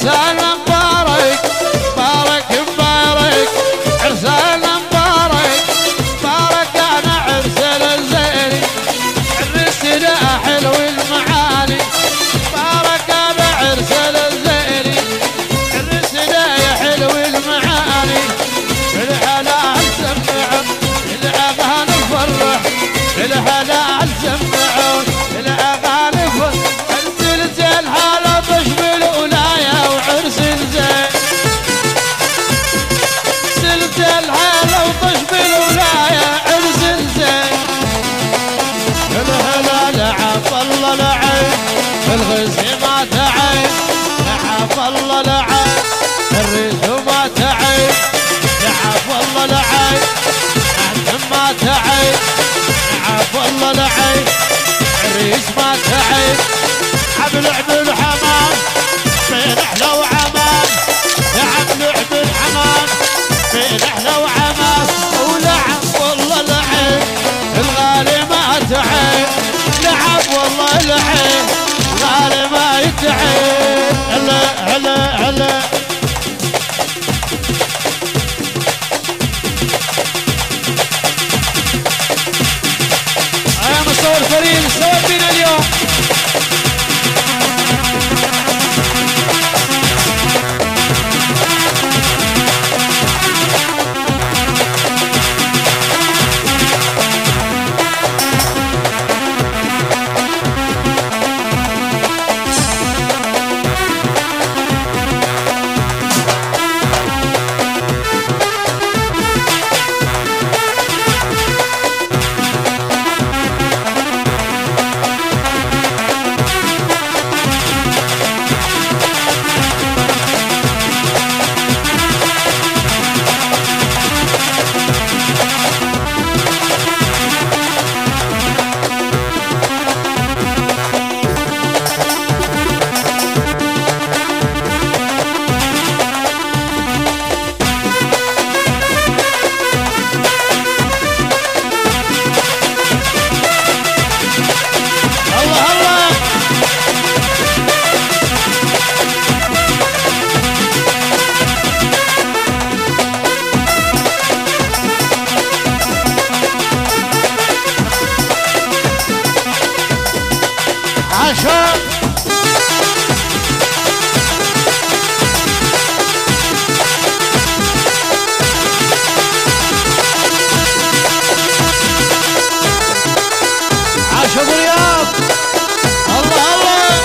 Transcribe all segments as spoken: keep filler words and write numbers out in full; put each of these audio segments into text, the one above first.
عرسنا مبارك مبارك مبارك عرسنا مبارك مبارك انا عرسنا الزيني عرسنا حلو المعاني مبارك انا عرسنا الزيني عرسنا يا حلو المعاني الحلال سمعوا الاغاني نفرح الحلال سمعوا الاغاني نفرح عرس الهلا طش بالولايه وعرس الزين سلت الهلا وطش بالولايه عرس الزين الهلا لعب الله لعب الغزي ما تعب لعب الله لعب الريس ما تعب لعب والله لعب احسن ما تعب لعب والله لعب الريس ما تعب لعب لعب الحمام بين احلى وعمان لعب لعب الحمام بين احلى وعمان ولعب والله لعب الغالي ما تعب لعب والله لعب الغالي ما يتعب هلا هلا هلا يا مصور فريد صور بينا اليوم عشان عاش ابو رياض الله الله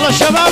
يلا شباب